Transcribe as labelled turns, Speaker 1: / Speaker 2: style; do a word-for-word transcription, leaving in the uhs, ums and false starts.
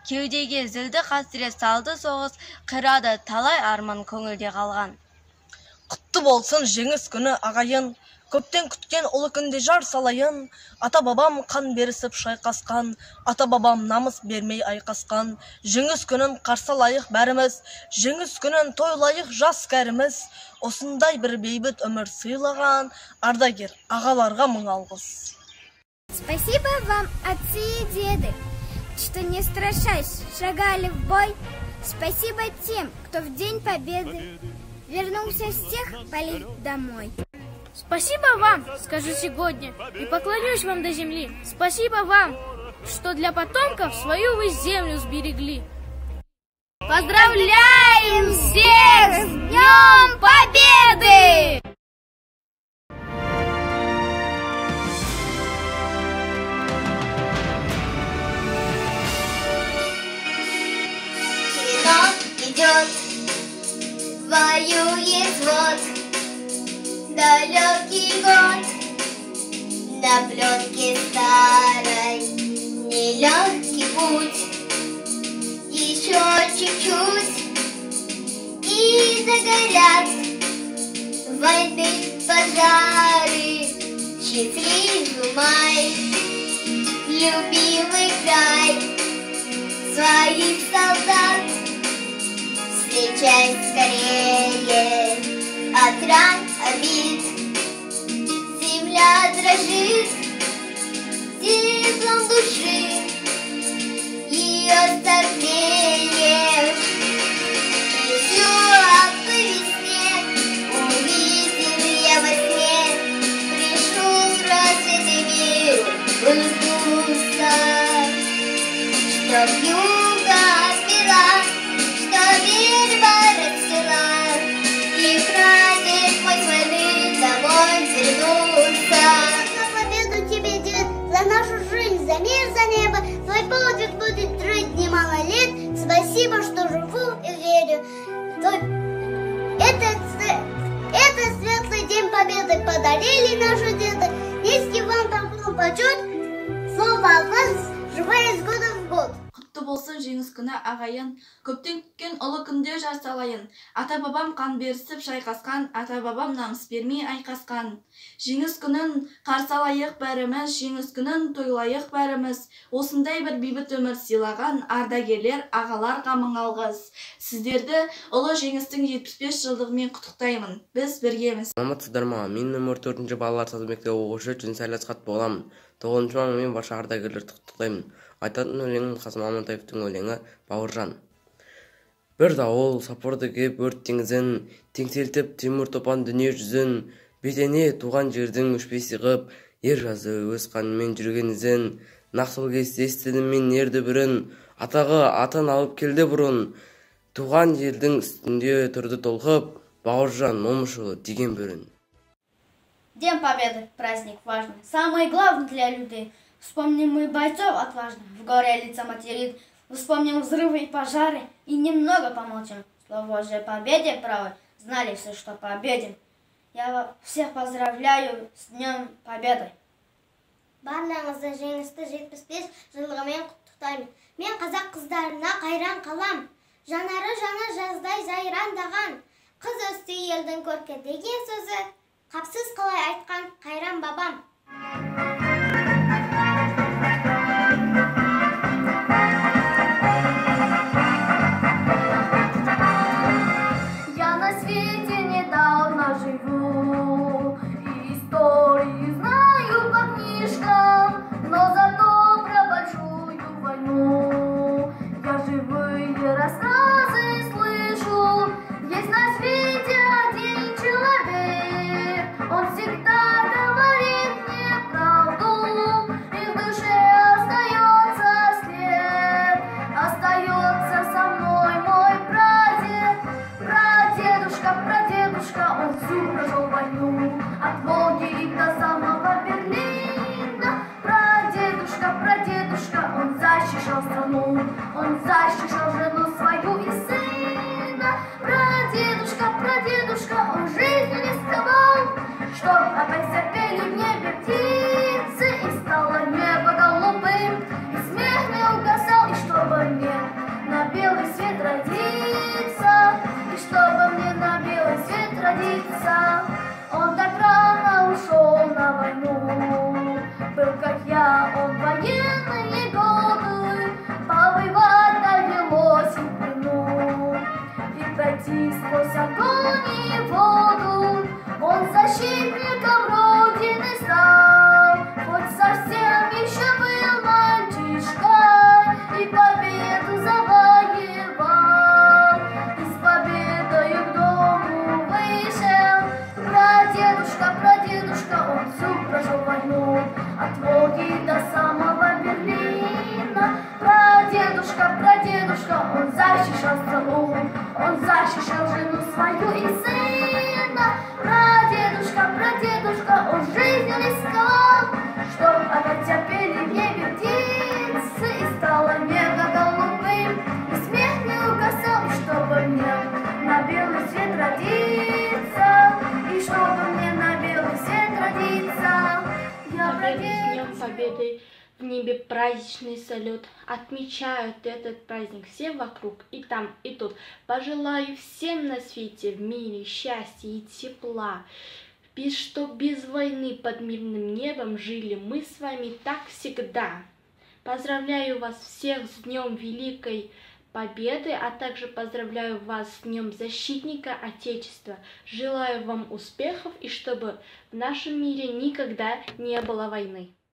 Speaker 1: кеудеге зілді қасірет салды соғыс, қирады талай арман көңілде қалған.
Speaker 2: Құтты болсын жеңіс күні ағайын, көптен күткен ұлы күнде жар салайын. Ата бабам қан берісіп шайқасқан, ата бабам намыс бермей айқасқан. Жеңіс күнін қарсалайық бәріміз, жеңіс күнін тойлайық жас кәріміз. Осындай бір бейбіт өмір сыйлаған ардагер ағаларға мың алғыс.
Speaker 3: Спасибо вам, отцы и деды, что не страшась шагали в бой. Спасибо тем, кто в День Победы вернулся с тех полей домой.
Speaker 4: Спасибо вам, скажу сегодня, и поклонюсь вам до земли. Спасибо вам, что для потомков свою вы землю сберегли.
Speaker 3: Поздравляем всех с Днем Победы!
Speaker 5: Идет, воюет вот далекий год, на пленке старой нелегкий путь, еще чуть-чуть и загорят войны пожары. Счастливый май, любимый край, своих солдат встречай скорее от ран, обид. Земля дрожит теплом души, ее согреет. И все по весне увидел я во сне, пришел развитый мир, улыбнулся, чтоб юга отпела, что верба расцвела, и прадед мой с войны домой вернулся. За победу тебе, дед, за нашу жизнь, за мир, за небо, твой подвиг будет жить немало лет. Спасибо, что живу и верю. Твой... Этот, этот светлый день победы подарили наши деды. Низкий вам поклон, почет, слово от вас, живая из года в год.
Speaker 6: Құтты болсын жеңіс күні ағайын, көптен күткен ұлы күнде жар салайын. Ата бабам қан берісіп шайқасқан, ата бабам намыс бермей айқасқан. Жеңіс күнін қарсалайық бәріміз, жеңіс күнін тойлайық бәріміз. Осындай бір бейбіт өмір сыйлаған ардагерлер ағаларға мың алғыс. Сіздерді ұлы жеңістің жетпіс бес жылдығымен құттықтаймын. Біз біргеміз.
Speaker 7: Саламатсыздар ма? Мен нөмір төртінші балалар сазы мектебі оқушы Жүнсәл Асқат боламын. тоғызыншы мамырмен барша ардагерлерді құттықтаймын. Айтатын өлеңім Қасым Амантаевтың өлеңі Бауыржан. Бір дауыл сапырды кеп өрт теңізін, теңселтіп темір топан дүние жүзін, бетене туған жердің өшпес ғып, ер жазы өз қанымен жүрген ізін. Нақсыл кез естідім мен ерді бірін, атағы атын алып келді бұрын, туған жердің үстінде тұрды толқып, Бауыржан момышұлы деген бірін.
Speaker 8: День Победы, праздник важный, самый главный для людей. Вспомним мы бойцов отважных, в горе лица материт. Вспомним взрывы и пожары, и немного помолчим. Слово же победе правой, знали все, что победим. Я всех поздравляю с Днем Победы.
Speaker 5: Барлығыңызды жеңісті жетпіс бес жылғымен құттықтаймын. Мен қазақ қыздарына қайран қалам. Жанары жаны жаздай жайрандаған. Қыз өсті елдің көркі деген сөзі, қапсыз қалай айтқан қайран бабам.
Speaker 9: Я на свете недавно живу, и истории знаю по книжкам, но зато про большую войну я живые рассказы слышу. Есть на свете один человек, он всегда говорит мне правду, и в душе остается след, остается со мной мой прадед, прадедушка, прадедушка, он всю прошел войну, от Волги до самого Берлина. Прадедушка, прадедушка, он защищал страну, он защищал жену свою и сына. Прадедушка, прадедушка, он жизнью рисковал, чтоб опять запели в небе птицы, и стало небо голубым, и смех не угасал, и чтобы не Прадедушка, прадедушка, он защищал страну, он защищал жену свою и сына. Прадедушка, прадедушка, он жизнью рисковал, чтоб опять пели в небе птицы, и стало небо голубым, и смех не угасал, и чтобы мне на белый свет родиться, и чтобы мне на белый свет родиться. Я
Speaker 10: Днем Победы в небе праздничный салют. Отмечают этот праздник все вокруг, и там, и тут. Пожелаю всем на свете в мире счастья и тепла. Без, чтоб без войны под мирным небом жили мы с вами так всегда. Поздравляю вас всех с Днем Великой Победы, а также поздравляю вас с Днем Защитника Отечества. Желаю вам успехов и чтобы в нашем мире никогда не было войны.